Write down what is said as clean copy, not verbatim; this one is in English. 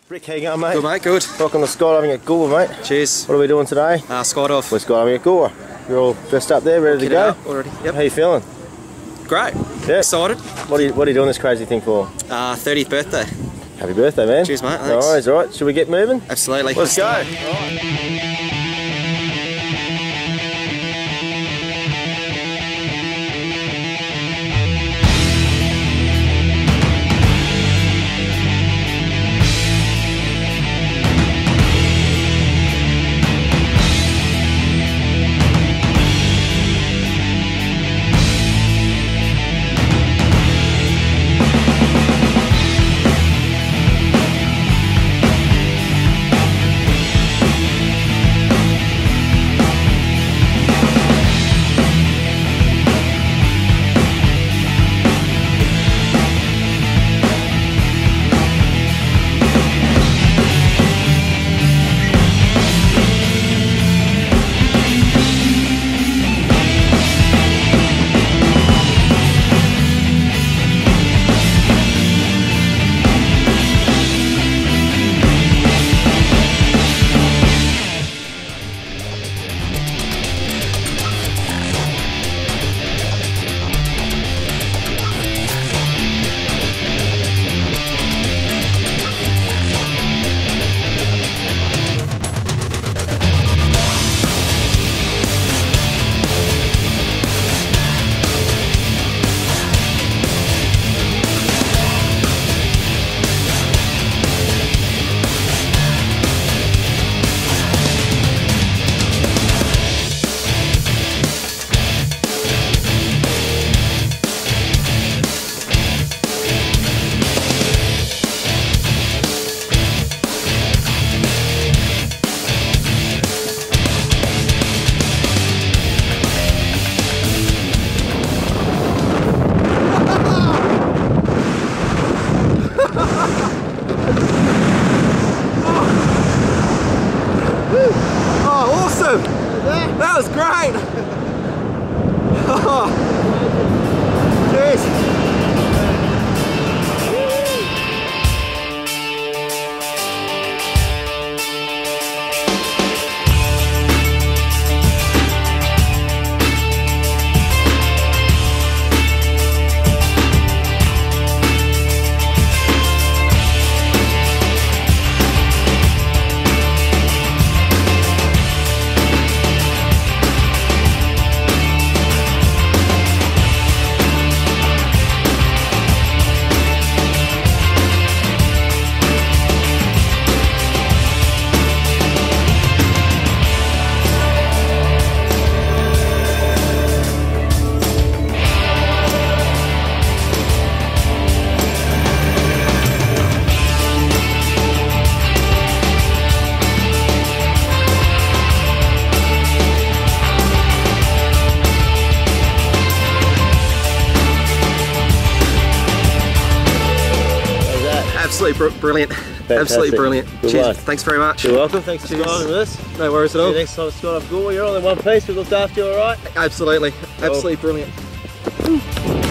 Rick, how you going, mate? Good, mate, good. Welcome to skydiving at Goolwa, mate. Cheers. What are we doing today? Skydive. We're skydiving at Goolwa. You're all dressed up there, ready to go? Already. Yep. How you feeling? Great. Yeah. Excited. What are you doing this crazy thing for? 30th birthday. Happy birthday, man. Cheers, mate. Thanks. No worries, all right. Should we get moving? Absolutely. Let's go. All right. Oh, awesome! That was great! Oh. Cheers! Absolutely brilliant. Fantastic. Absolutely brilliant. Good Cheers. luck. Thanks very much. You're welcome. Thanks for skydiving with us. No worries at all. Next time skydiving at Goolwa, you're all in one piece. We've looked after you, all right? Absolutely. Cool. Absolutely brilliant.